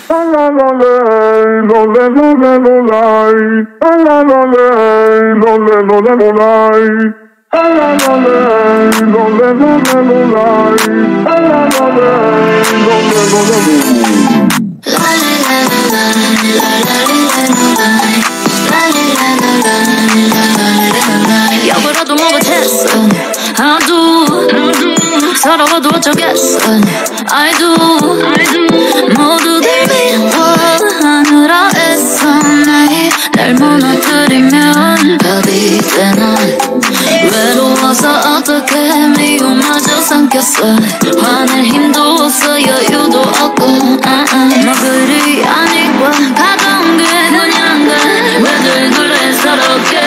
여보라도 뭐 못했어 하도 서러워도 어쩌겠어 I do 모두들 미워하느라 애써 날 무너뜨리면 답이 돼 난 외로워서 어떻게 미움마저 삼켰어 화낼 힘도 없어 여유도 없고 뭐 그리 아니고 가까운 게 그냥 왜들 그래 서럽게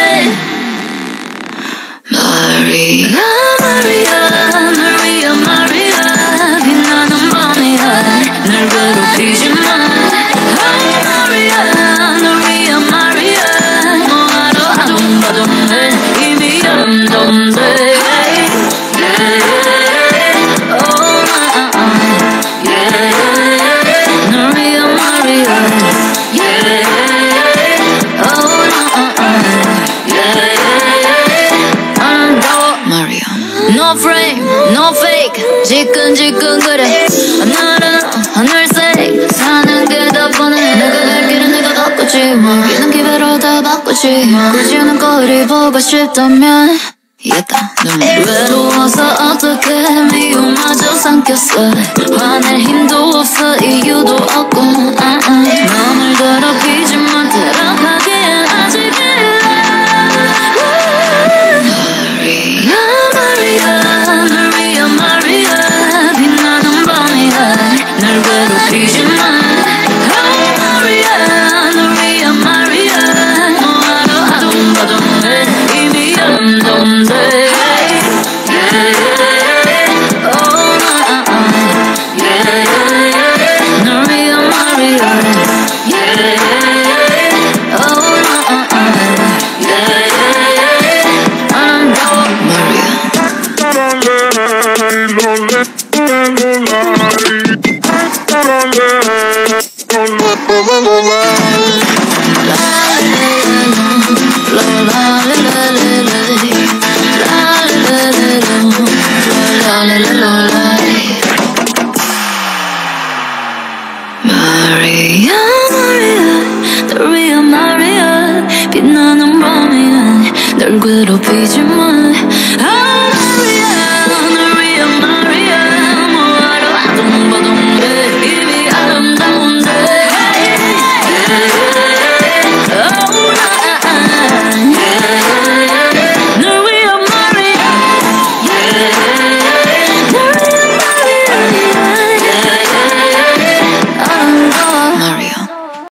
Maria, Maria, Maria, Maria 빛나는 밤이야 날 괴롭히지 마 Maria, Maria, Maria 뭐하러 아둥바둥해 이미 연동돼 Maria, Maria No frame, no fake 지끈지끈 그래 하늘은 하늘색 사는 게 더 뻔해 내가 갈 길은 내가 바꾸지 기는 기회로 다 바꾸지 굳이 않은 거리 보고 싶다면 외로워서 어떻게 미움마저 삼켰어 화낼 힘도 없어 이유도 없고 너를 더럽히지만 대답하기엔 아직 일러 Maria, Maria 빛나는 밤이야 날 괴롭히지 마 Maria, Maria, Maria 뭐하러 아둥바둥해 이미 연동돼 Maria, Maria Maria, Maria, the real Maria 빛나는 밤이야 널 괴롭히지 마